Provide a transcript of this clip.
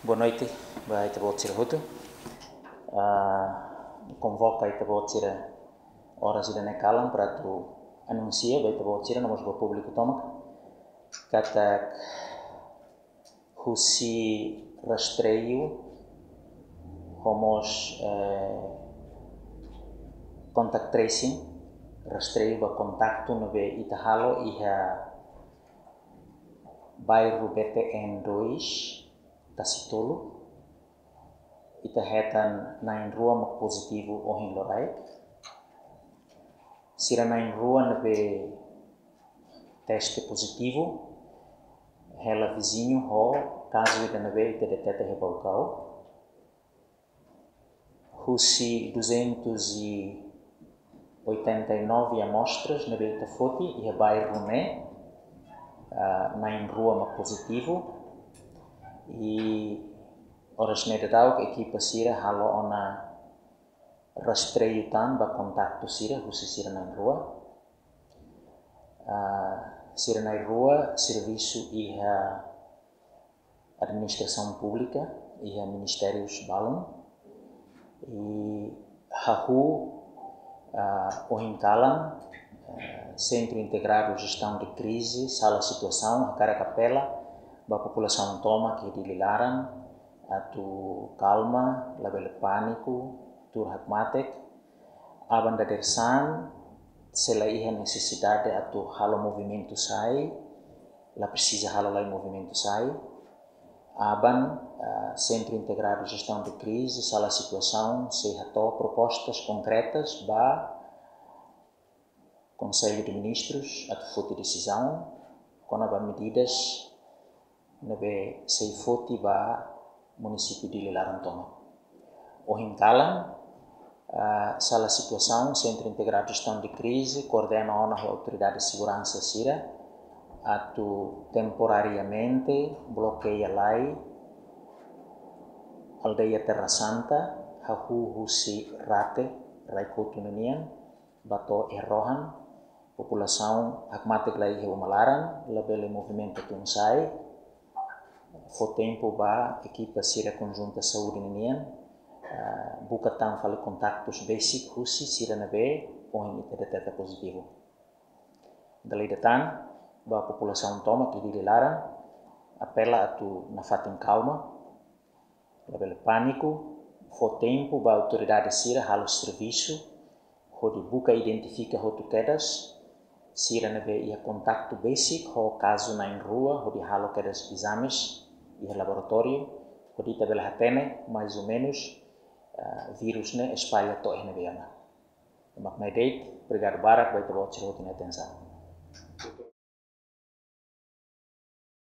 Boa noite, vai te botar roto. Convoca te botar horas de nekalan para tu anuncia, vai te botar nós vou público toma. Kata husi rastreio, homos contact tracing, rastreio ba kontaktu no be itahalo iha bairro BTN2 Tasitolo, ita hetan nain rua mak positivo ohin lorai. Sira nain rua nabe teste positivo, hela vizinho ho caso ita nabe ita deteta hebau kau. Husi 289 amostras nabe ita foti iha bairro ne nain rua mak positivo. E horas nedadau equipa sira halo ona rastreio tan ba kontaktu sira husi sira nain rua. Sira nain rua serviço iha administração pública iha ministérios balon e hahu ohinkalan Centro Integrado de Gestão de Crise, sala situação, a cara capela ba população toma que dililaran atu calma, label pânico, tur hakmatek, aban da dersan, sela iha necessidade atu halo movimento sai, la precisa halo lai movimento sai, aban Centro Integrado de Gestão de Crise, sala situação, se hato propostas concretas ba Conselho de Ministros atu foti decisão, com aba medidas nabe sei foti ba município de Lilaran toma. Ohinkalan, sala situação, Centro Integrado de Gestão de Crise, coordena a autoridade de segurança sira, atu temporariamente bloqueia lai aldeia Terra Santa, hahu husi rate, raikotu nenian, bato errohan, população hakmatik lai heu malaran, labele movimento tunsai, fo tempo ba equipa sira conjunta saúde nenian, buka tang fale contactos basic husi sira nabe ohin ita deteta positivo. Dalai datan ba população toma que dilaran apela atu na fatin calma, label pânico, fo tempo ba autoridade sira halo serviço, ho di buka identifica ho tu quedas, sira nabe ia contacto basic ho caso na in rua, ho di halo quedas exames e laboratório, pode tabela hatene mais ou menos vírus ne espalha to ene biana. Mak mai date, obrigado barak, vai ter outro atenção.